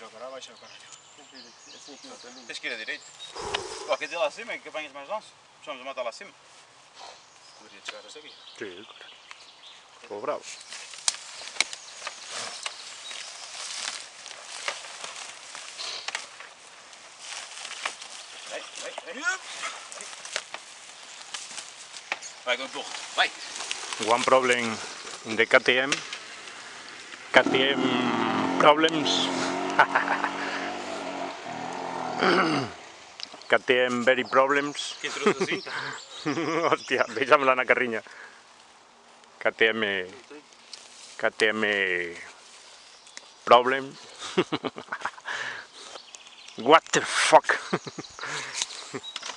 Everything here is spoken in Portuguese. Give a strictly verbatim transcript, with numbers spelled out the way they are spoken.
ao caralho, baixa ao caralho. Assim aqui não tem. Tens que ir a direito. Ó, quer dizer lá acima, que apanhas mais lanço? Puxamos a moto lá acima. Poderia chegar a aqui. Sim, cara. Estou bravo. Vai, vai, vai. Vai com empurro, vai. One problem in the K T M. K T M problems. K T M very problems. Que introduz a cinta. Hostia, déjamela na carriña. K T M... K T M... Problem. What the fuck?